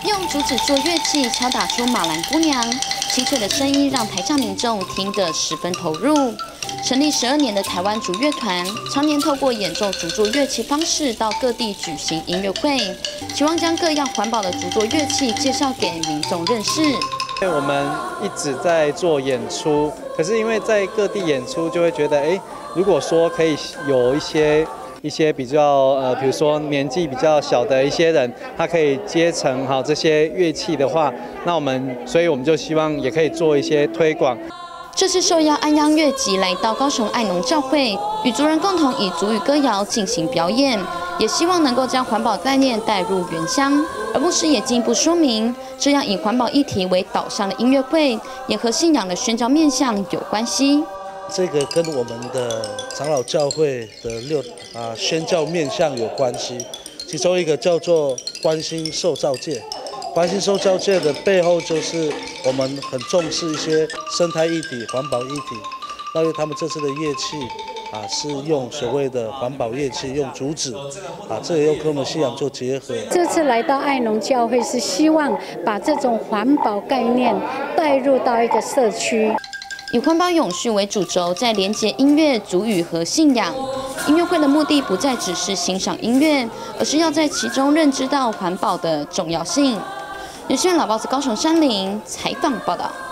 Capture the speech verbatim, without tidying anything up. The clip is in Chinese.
用竹子做乐器敲打出马兰姑娘，清脆的声音让台下民众听得十分投入。成立十二年的台湾竹乐团，常年透过演奏竹作乐器方式到各地举行音乐会，希望将各样环保的竹作乐器介绍给民众认识。 我们一直在做演出，可是因为在各地演出，就会觉得，哎，如果说可以有一些一些比较呃，比如说年纪比较小的一些人，他可以接承好这些乐器的话，那我们，所以我们就希望也可以做一些推广。 这次受邀安央乐集来到高雄爱农教会，与族人共同以族语歌谣进行表演，也希望能够将环保概念带入原乡。而牧师也进一步说明，这样以环保议题为导向的音乐会，也和信仰的宣教面向有关系。 这个跟我们的长老教会的六啊宣教面向有关系，其中一个叫做关心受造界。关心受造界的背后，就是我们很重视一些生态议题、环保议题。那因为他们这次的乐器啊，是用所谓的环保乐器，用竹子啊，这也又跟我们信仰做结合。 这次来到爱农教会，是希望把这种环保概念带入到一个社区。 以环保永续为主轴，在连结音乐、族语和信仰。音乐会的目的不再只是欣赏音乐，而是要在其中认知到环保的重要性。有线老报子高雄山林采访报道。